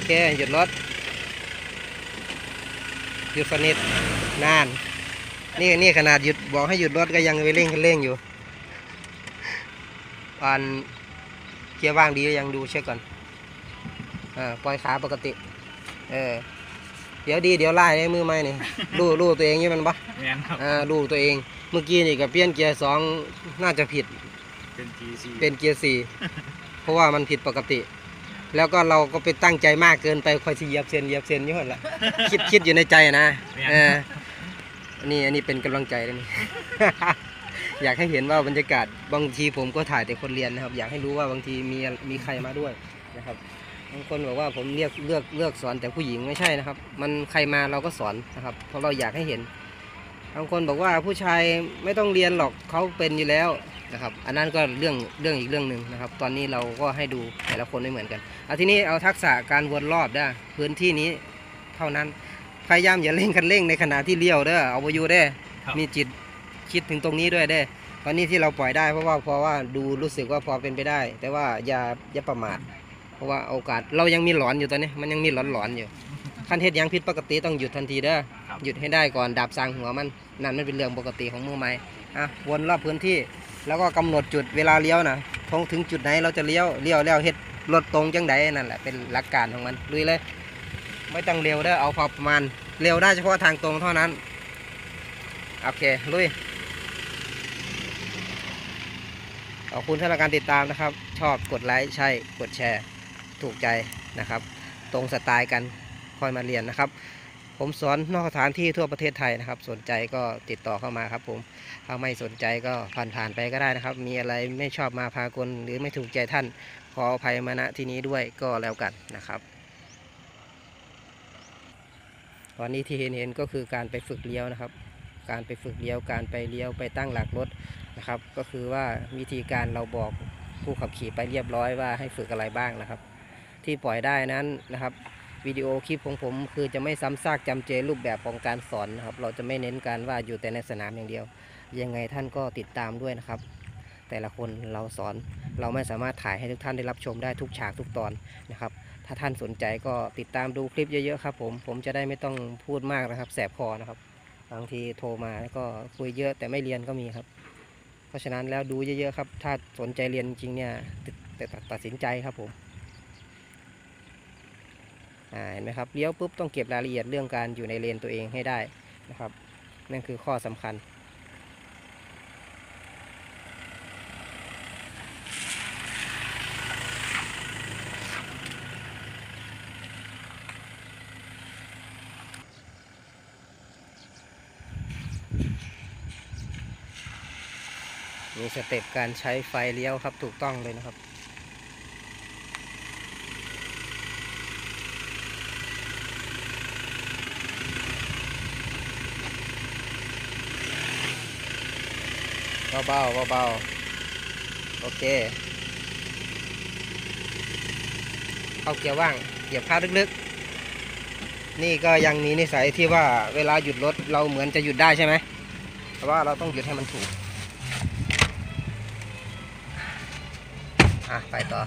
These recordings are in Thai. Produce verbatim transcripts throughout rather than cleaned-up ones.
เคหยุดรถหยุดสนิทนานนี่นี่ขนาดหยุดบอกให้หยุดรถก็ยังไปเร่งคันเร่งอยู่อ่านเกียร์ว่างดียังดูเช็คก่อนอ่าปล่อยขาปกติเออเดี๋ยวดีเดี๋ยวไล่ในมือไม้นี่รู้รู้ตัวเองยี่มันปะอ่ารู้ตัวเองเมื่อกี้นี่กับเปลี่ยนเกียร์สองน่าจะผิดเป็นเกียร์สี่เป็นเกียร์สี่เพราะว่ามันผิดปกติแล้วก็เราก็ไปตั้งใจมากเกินไปคอยเหยียบเซนเหยียบเซนเยอะแหละคิดคิดอยู่ในใจนะเอออันนี้อันนี้เป็นกำลังใจเลยนี่ อยากให้เห็นว่าบรรยากาศบางทีผมก็ถ่ายแต่คนเรียนนะครับอยากให้รู้ว่าบางทีมีมีใครมาด้วยนะครับบางคนบอกว่าผมเลือกเลือกเลือกสอนแต่ผู้หญิงไม่ใช่นะครับมันใครมาเราก็สอนนะครับเพราะเราอยากให้เห็นบางคนบอกว่าผู้ชายไม่ต้องเรียนหรอกเขาเป็นอยู่แล้วนะครับอันนั้นก็เรื่องเรื่องอีกเรื่องหนึ่งนะครับตอนนี้เราก็ให้ดูแต่ละคนไม่เหมือนกันเอาทีนี้เอาทักษะการวนรอบได้พื้นที่นี้เท่านั้นพยายามอย่าเร่งคันเร่งในขณะที่เลี้ยวเด้อเอาไปอยู่ได้มีจิตคิดถึงตรงนี้ด้วยได้ตอนนี้ที่เราปล่อยได้เพราะว่าเพราะว่าดูรู้สึกว่าพอเป็นไปได้แต่ว่าอย่าอย่าประมาทเพราะว่าโอกาสเรายังมีหลอนอยู่ตอนนี้มันยังมีหลอนหลอนอยู่คันเทศยังผิดปกติต้องหยุดทันทีเด้อหยุดให้ได้ก่อนดับสางหัวมันนั่นมันเป็นเรื่องปกติของมือใหม่อ่ะวนรอบพื้นที่แล้วก็กำหนดจุดเวลาเลี้ยวนะทงถึงจุดไหนเราจะเลี้ยวเลี้ยวแล้วเฮ็ดรถตรงจังใดนั่นแหละเป็นหลักการของมันลุยเลยไม่ต้องเร็วเด้อเอาพอประมาณเร็วได้เฉพาะทางตรงเท่านั้นโอเคลุยขอบคุณสำหรับการติดตามนะครับชอบกดไลค์ใช่กดแชร์ถูกใจนะครับตรงสไตล์กันค่อยมาเรียนนะครับผมสอนนอกสถานที่ทั่วประเทศไทยนะครับสนใจก็ติดต่อเข้ามาครับผมถ้าไม่สนใจก็ผ่านผ่านไปก็ได้นะครับมีอะไรไม่ชอบมาพากลหรือไม่ถูกใจท่านขออภัยมาณที่นี้ด้วยก็แล้วกันนะครับตอนนี้ที่เห็นเห็นก็คือการไปฝึกเลี้ยวนะครับการไปฝึกเลี้ยวการไปเลี้ยวไปตั้งหลักรถนะครับก็คือว่าวิธีการเราบอกผู้ขับขี่ไปเรียบร้อยว่าให้ฝึกอะไรบ้างนะครับที่ปล่อยได้นั้นนะครับวิดีโอคลิปของผมคือจะไม่ซ้ำซากจำเจรูปแบบของการสอนนะครับเราจะไม่เน้นการว่าอยู่แต่ในสนามอย่างเดียวยังไงท่านก็ติดตามด้วยนะครับแต่ละคนเราสอนเราไม่สามารถถ่ายให้ทุกท่านได้รับชมได้ทุกฉากทุกตอนนะครับถ้าท่านสนใจก็ติดตามดูคลิปเยอะๆครับผมผมจะได้ไม่ต้องพูดมากนะครับแสบคอนะครับบางทีโทรมาแล้วก็คุยเยอะแต่ไม่เรียนก็มีครับเพราะฉะนั้นแล้วดูเยอะๆครับถ้าสนใจเรียนจริงเนี่ยตัดสินใจครับผมเห็นไหมครับเลี้ยวปุ๊บต้องเก็บรายละเอียดเรื่องการอยู่ในเลนตัวเองให้ได้นะครับนั่นคือข้อสำคัญมีสเต็ปการใช้ไฟเลี้ยวครับถูกต้องเลยนะครับเบาๆเบาๆโอเคเข้าเกียร์ว่างเหยียบคาลึกๆนี่ก็ยังมีนิสัยที่ว่าเวลาหยุดรถเราเหมือนจะหยุดได้ใช่ไหมแต่ว่าเราต้องหยุดให้มันถูกอ่ะไปต่อ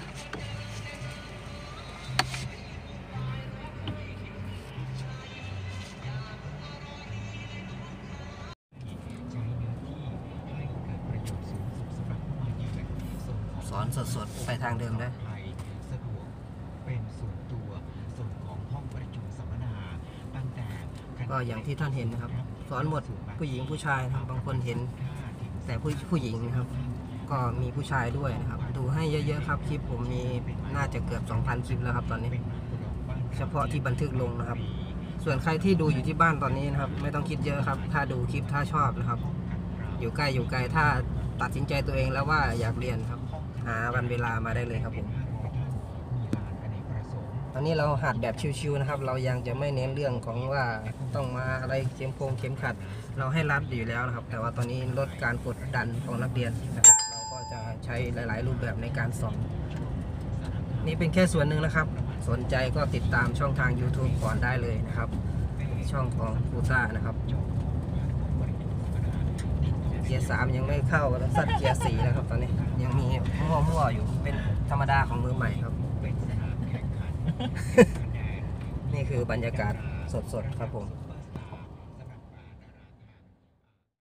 สอนสดๆไปทางเดิมได้สะดวกเป็นส่วนตัวส่วนของห้องประชุมสัมมนาตั้งแต่ก็อย่างที่ท่านเห็นนะครับสอนหมดผู้หญิงผู้ชายนะครับบางคนเห็นแต่ผู้ผู้หญิงนะครับก็มีผู้ชายด้วยนะครับดูให้เยอะๆครับคลิปผมมีน่าจะเกือบ สองพัน คลิปแล้วครับตอนนี้เฉพาะที่บันทึกลงนะครับส่วนใครที่ดูอยู่ที่บ้านตอนนี้นะครับไม่ต้องคิดเยอะครับถ้าดูคลิปถ้าชอบนะครับอยู่ใกล้อยู่ไกลถ้าตัดสินใจตัวเองแล้วว่าอยากเรียนครับหาวันเวลามาได้เลยครับผมตอนนี้เราหัดแบบชิวๆนะครับเรายังจะไม่เน้นเรื่องของว่าต้องมาอะไรเข็มโพงเข็มขัดเราให้รัดอยู่แล้วนะครับแต่ว่าตอนนี้ลดการกดดันของนักเรียนนะครับเราก็จะใช้หลายๆรูปแบบในการสอนนี่เป็นแค่ส่วนหนึ่งนะครับสนใจก็ติดตามช่องทาง ยูทูบ ก่อนได้เลยนะครับช่องของฟูต้านะครับเกียร์สามยังไม่เข้าแล้วสัตว์เกียร์สี่แล้วครับตอนนี้ยังมีมั่วๆอยู่เป็นธรรมดาของมือใหม่ครับนี่คือบรรยากาศสดๆครับผม